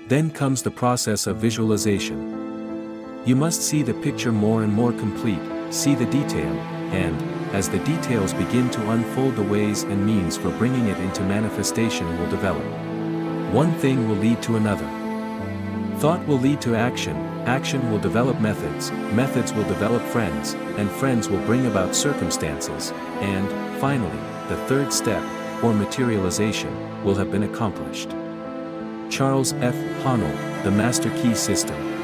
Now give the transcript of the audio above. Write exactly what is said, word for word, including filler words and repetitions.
Then comes the process of visualization. You must see the picture more and more complete, see the detail, and, as the details begin to unfold, the ways and means for bringing it into manifestation will develop. One thing will lead to another. Thought will lead to action, action will develop methods, methods will develop friends, and friends will bring about circumstances, and, finally, the third step, or materialization, will have been accomplished. Charles F. Haanel, The Master Key System.